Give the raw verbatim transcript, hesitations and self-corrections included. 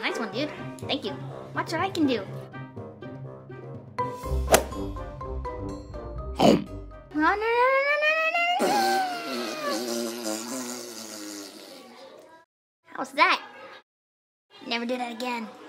nice one, dude. Thank you. Watch what I can do. Oh, no, no, no, no, no, no. How's that? Never do that again.